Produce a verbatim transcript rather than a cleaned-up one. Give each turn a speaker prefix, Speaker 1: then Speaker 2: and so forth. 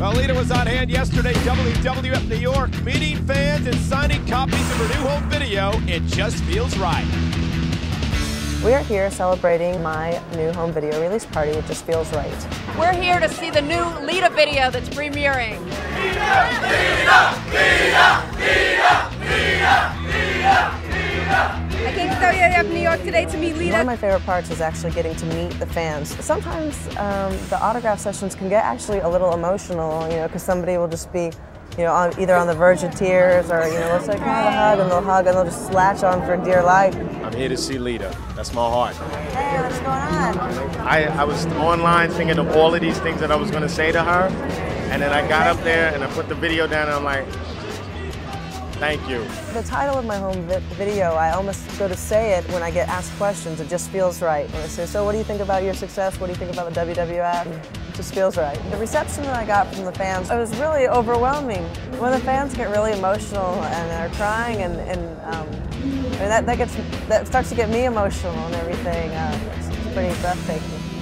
Speaker 1: Well, Lita was on hand yesterday, W W F New York, meeting fans and signing copies of her new home video, It Just Feels Right.
Speaker 2: We are here celebrating my new home video release party, It Just Feels Right.
Speaker 3: We're here to see the new Lita video that's premiering.
Speaker 4: Lita, Lita, Lita, Lita, Lita, Lita, Lita.
Speaker 3: I came to W W F New York today to meet Lita.
Speaker 2: One of my favorite parts is actually getting to meet the fans. Sometimes um, the autograph sessions can get actually a little emotional, you know, because somebody will just be, you know, on, either on the verge of tears or, you know, it's like, oh, a hug, and they'll hug, and they'll just latch on for dear life.
Speaker 5: I'm here to see Lita. That's my heart.
Speaker 2: Hey, what's going on?
Speaker 5: I, I was online thinking of all of these things that I was going to say to her, and then I got up there and I put the video down and I'm like, thank you.
Speaker 2: The title of my home vi video, I almost go to say it when I get asked questions. It just feels right. When I say, so what do you think about your success? What do you think about the W W F? It just feels right. The reception that I got from the fans, it was really overwhelming. When the fans get really emotional and are crying, and, and um, I mean, that, that, gets, that starts to get me emotional and everything. Uh, it's, it's pretty breathtaking.